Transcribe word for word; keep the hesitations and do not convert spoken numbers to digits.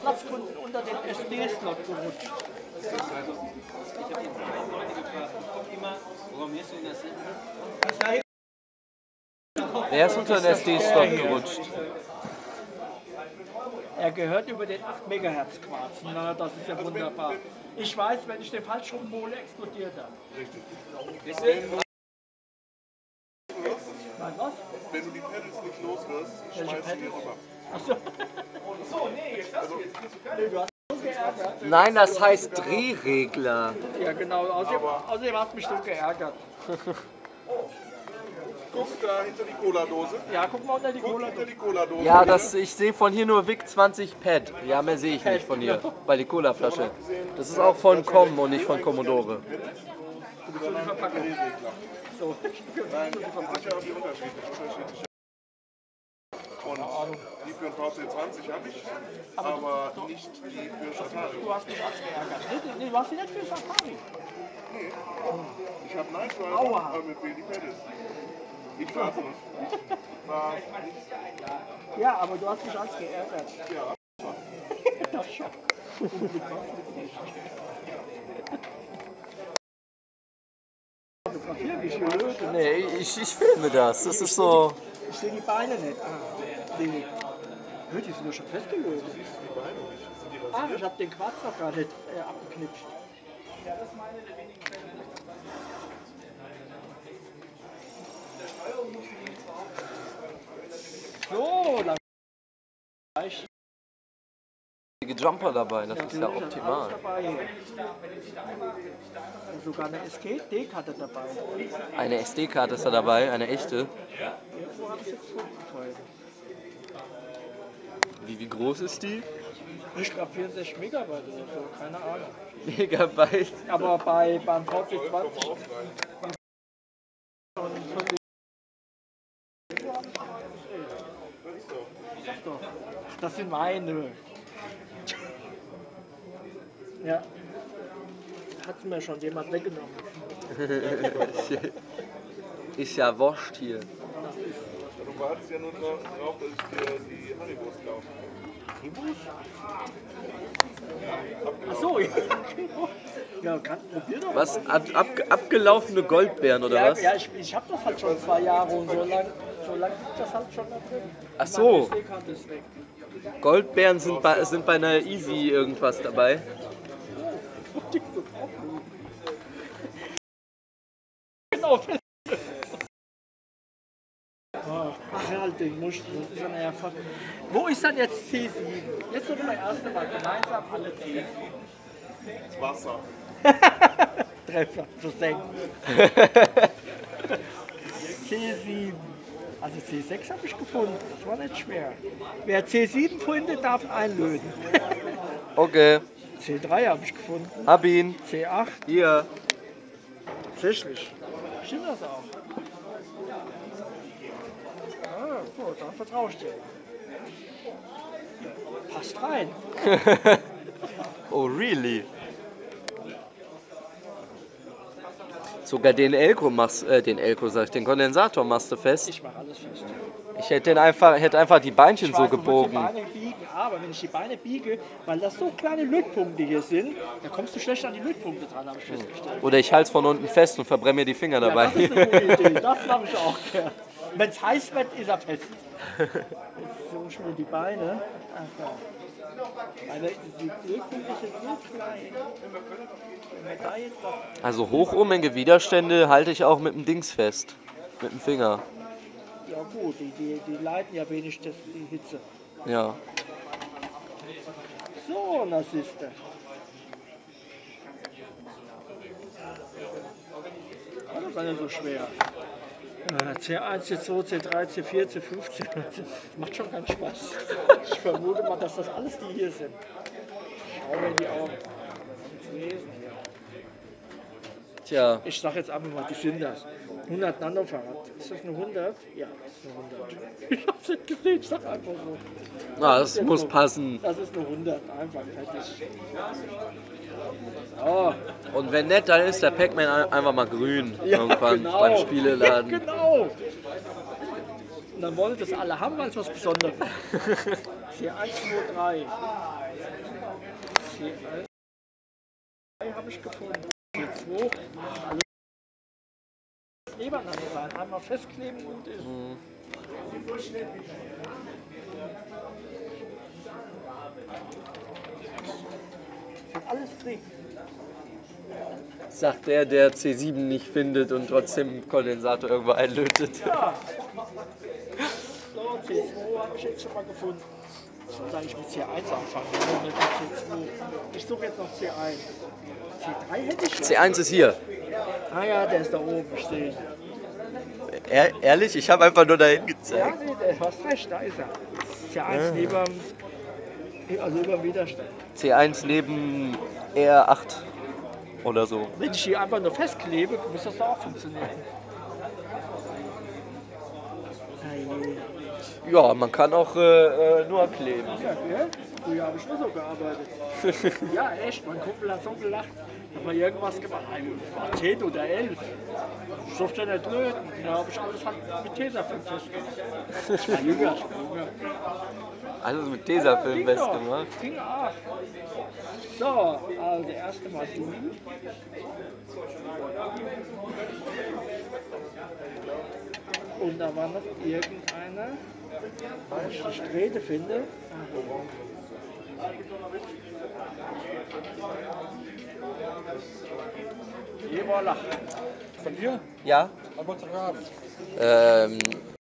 Platzkunden unter den S D-Slot gerutscht. Wer ist unter den S D-Slot gerutscht? Er gehört über den acht Megahertz Quarz. Na, das ist ja wunderbar. Ich weiß, wenn ich den falsch rumhole, explodiert er. Richtig. Nein, was? Wenn du die Pedals nicht loswirst, schmeißt du die rüber. Achso. Achso, nee, jetzt hast du jetzt nee, du hast mich so geärgert. Nein, das heißt Drehregler. Ja, genau. Außerdem, außerdem hast du mich so geärgert. Guck da hinter die Cola-Dose. Ja, guck mal unter die Guck Cola. hinter die Cola-Dose. Ja, das, ich sehe von hier nur V I C zwanzig Pad. Ja, mehr sehe ich nicht von hier. Bei die Cola-Flasche. Das ist auch von Com und nicht von Commodore. So die Verpackung. So. Nein, sicher die unterschiedlich. Und die für den V C zwanzig habe ich, aber nicht die für Atari. Du hast mich als geärgert. Nee, nee, du hast die nicht für Atari. Nee. Ich habe Night Rider mit Baby Pedals. Ich weiß nicht. War Ja, aber du hast mich als geärgert. ja. Das schon. Nee, ich, ich filme das. Das ist so. Ich sehe die Beine nicht. Ah, die, die sind doch schon festgelöst. Ach, ich habe den Quarz noch gar nicht äh, abgeknipst. Ja, das ist meine der wenigen Fälle. So, dann reicht. Jumper dabei, das ist ja optimal. Sogar eine S D-Karte dabei. Eine S D-Karte ist da dabei, eine echte. Wo habe ich jetzt gefunden? Wie, wie groß ist die? Ich glaube vierundsechzig Megabyte oder so, keine Ahnung. Megabyte. Aber bei, beim V C zwanzig Sag doch, das sind meine. Ja. Hat mir schon jemand weggenommen. Ist ja wurscht hier. Du wartest ja nur drauf, dass ich dir die Haribos kaufe. Achso, ja. Ja, kann, probier doch. Was? Ab, ab, abgelaufene Goldbeeren oder Ja, was? ja ich, ich hab das halt schon zwei Jahre und so lange so lang liegt das halt schon da drin. Ach so. S D-Karte ist weg. Goldbeeren sind bei, sind bei einer Easy irgendwas dabei. Genau. Ach ja, den muss ich, das ist eine Erfahrung. Wo ist dann jetzt C sieben? Jetzt wird das erste Mal gemeinsam alle C sieben. Das Wasser. Treffer versenkt. C sieben. Also C sechs habe ich gefunden, das war nicht schwer. Wer C sieben findet, darf einlösen. Okay, C drei habe ich gefunden, hab ihn. C acht, Hier. tatsächlich. Stimmt das auch? Ah, gut, dann vertraue ich dir. Passt rein. Oh, really? Sogar den Elko machst, äh, den Elko sag ich, den Kondensator machst du fest. Ich mache alles fest. Ich hätte den einfach, hätte einfach die Beinchen Ich so weiß, du musst gebogen. die Beine biegen, aber wenn ich die Beine biege, weil das so kleine Lötpunkte hier sind, dann kommst du schlecht an die Lötpunkte dran, habe ich festgestellt. Oder ich halte es von unten fest und verbrenne mir die Finger Ja, dabei. das ist eine gute Idee, das mache ich auch gern. Wenn es heiß wird, ist er fest. Jetzt so schon die Beine. Ach, ja. Also die Lötpunkte sind so klein. Wenn wir da jetzt noch Also hochohmige Widerstände halte ich auch mit dem Dings fest. Mit dem Finger. ja gut, die, die, die leiten ja wenig das, die Hitze. Ja. So, das ist der. Das ist nicht so schwer. Äh, C eins, C zwei, C drei, C vier, C fünf, C neunzehn. Das macht schon keinen Spaß. Ich vermute mal, dass das alles die hier sind. Schau mir die Augen. Jetzt lesen. Tja, Ich sag jetzt einfach mal, die sind das. hundert Nanofarad. Ist das eine hundert? Ja, das ist eine hundert. Ich hab's nicht gesehen, ich sag einfach so. na, das muss passen. Das ist eine hundert, einfach fertig. Oh, Und wenn nicht, dann ist der Pac-Man ein- einfach mal grün. ja, Irgendwann genau. beim Spieleladen. Ja, genau. Und dann wollen das alle haben, weil es was Besonderes ist. C eins, zwei, drei. C eins habe ich gefunden. C zwei. Alles nebeneinander sein. Einmal festkleben und ist. Mhm. Ist alles drin. Sagt der, der C sieben nicht findet und trotzdem einen Kondensator irgendwo einlötet. Ja. So, C zwei habe ich jetzt schon mal gefunden. Ich soll eigentlich mit C eins anfangen, nicht mit C zwei. Ich suche jetzt noch C eins. C drei hätte ich schon. C eins ist hier. Ah ja, der ist da oben, ich sehe ihn. Er, ehrlich? Ich habe einfach nur dahin gezeigt. Ja, nee, du hast recht, da ist er. C eins ja. neben, also über dem Widerstand. C eins neben R acht oder so. Wenn ich hier einfach nur festklebe, muss das auch funktionieren. Ja, man kann auch äh, äh, nur kleben. Ja, ja. Früher habe ich nur so gearbeitet. Ja, echt, mein Kumpel hat so gelacht. Hat mal irgendwas gemacht. Das war zehn oder elf. Ich durfte ja nicht löten. Da habe ich alles halt mit Tesafilm festgemacht. Ich war jünger, ich war jünger. Alles mit Tesafilm ja, festgemacht? Ging auch. So, also erste Mal du. Und da war noch irgendeiner, wenn ich die Strähne finde. Et voilà. Von dir? Ja. Aber zu haben. Ähm,